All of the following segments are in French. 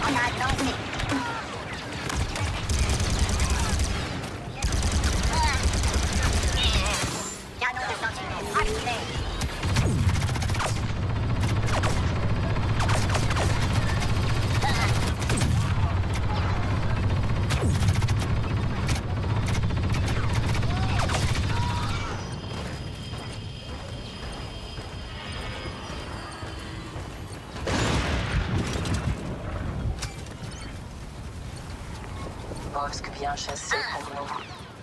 Bosque bien chassé pour nous.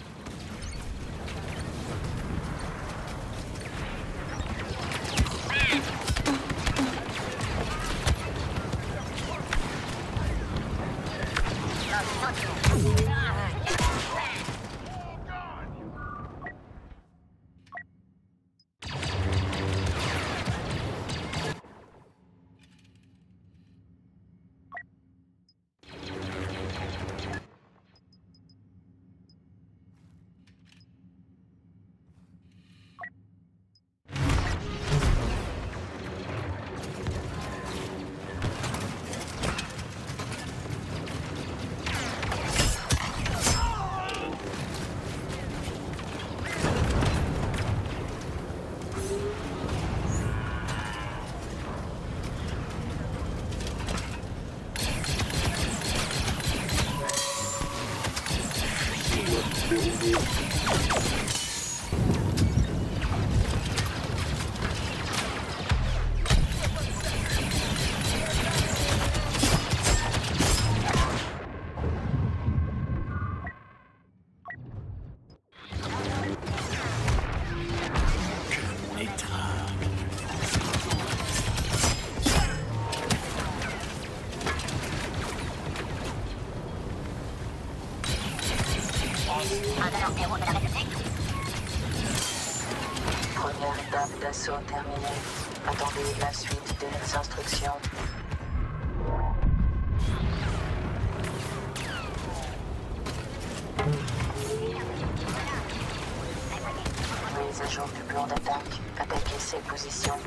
Première étape d'assaut terminée. Attendez la suite des instructions. Mise à jour du plan d'attaque. Attaquez ces positions.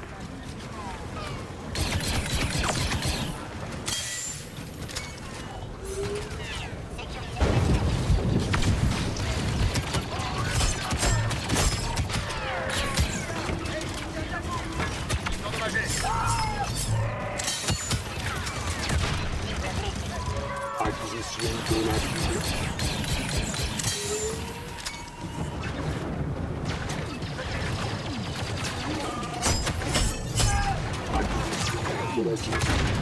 Acquisition de la ville. Acquisition de la ville.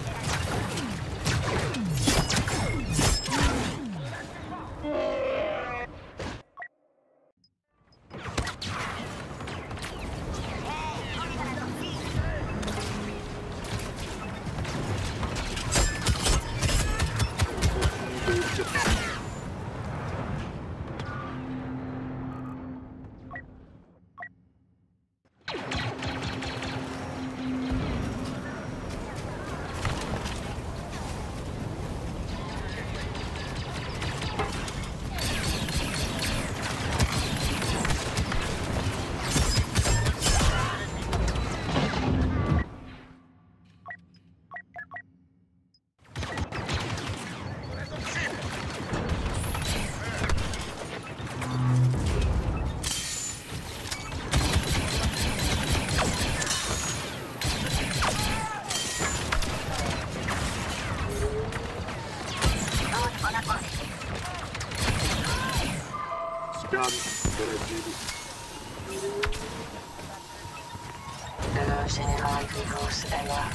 Le général Vivos est là.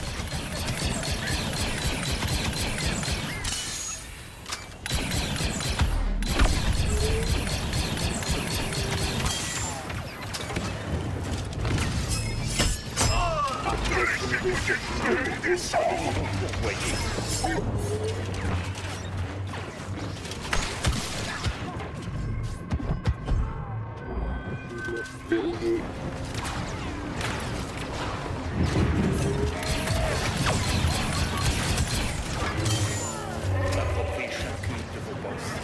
Appropriez chacune de vos postes.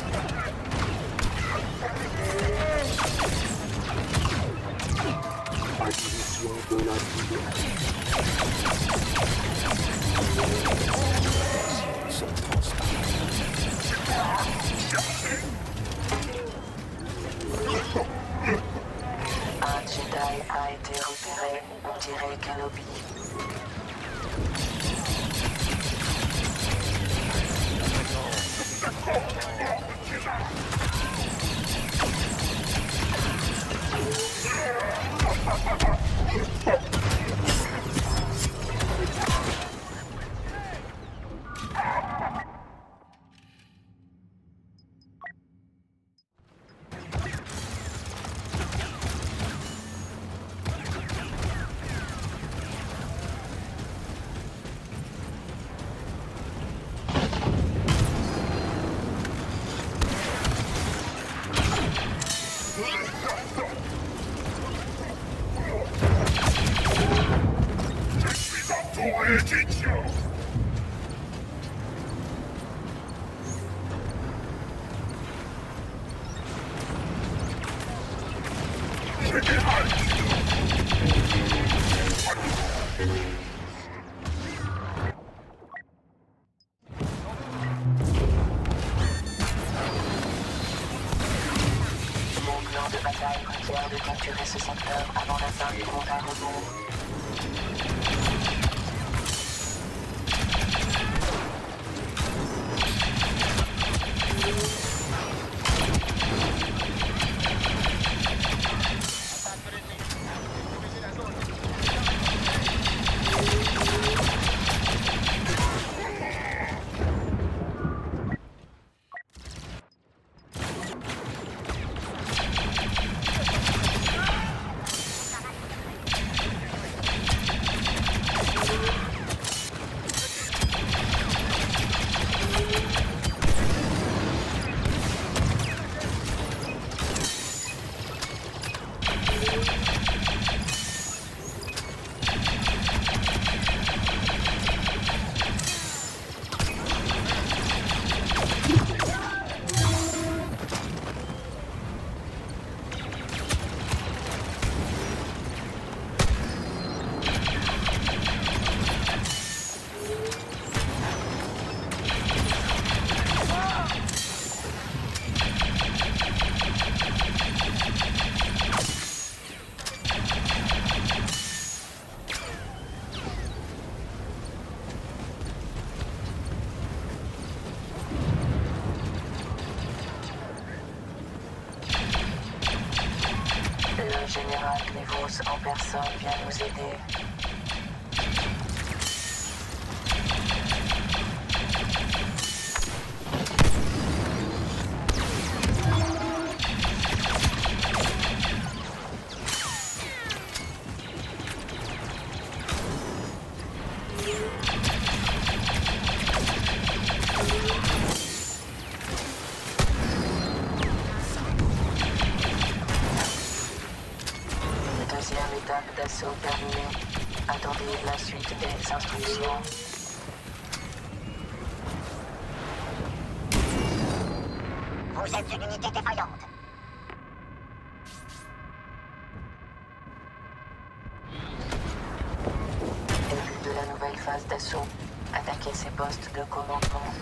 Acquisition de la ville. bataille requiert de capturer ce secteur avant la fin du compte à rebours. Le général Grievous en personne vient nous aider. Deuxième étape d'assaut terminée. Attendez la suite des instructions. Vous êtes une unité défaillante. Début de la nouvelle phase d'assaut. Attaquez ces postes de commandement.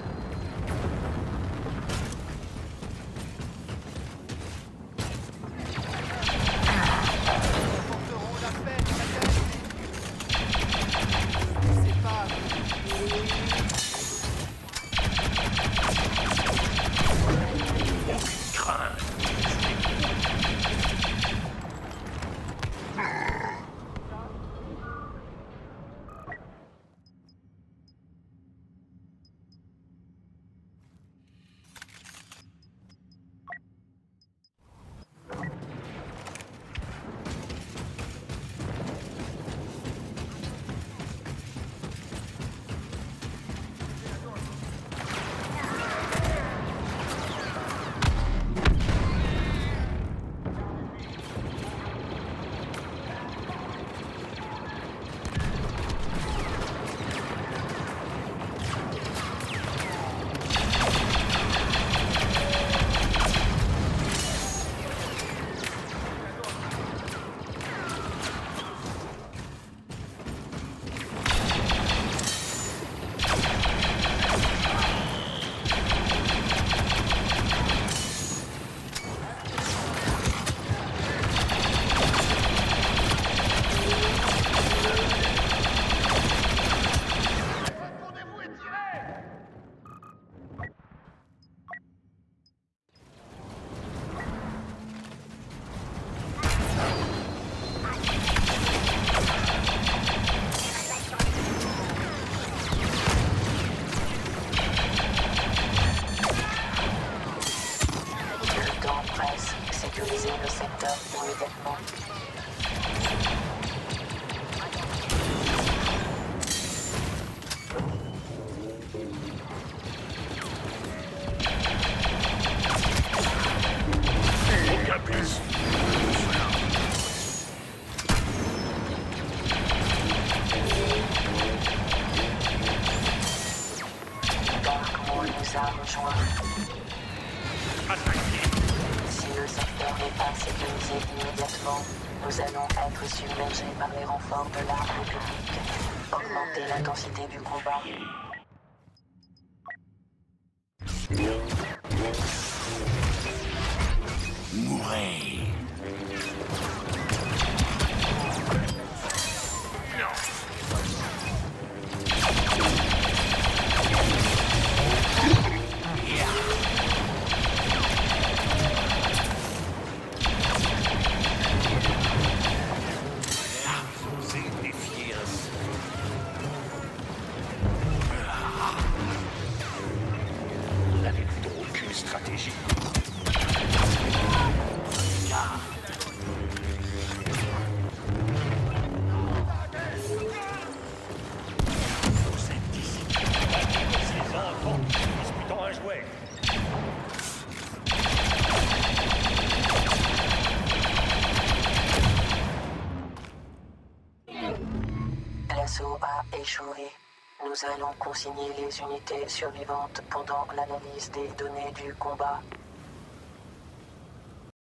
Sécuriser le secteur immédiatement. Aucun plus. Dark Maul nous a rejoints. Si le secteur n'est pas sécurisé immédiatement, nous allons être submergés par les renforts de l'armée publique. Augmenter l'intensité du combat. Mourez. Nous allons consigner les unités survivantes pendant l'analyse des données du combat.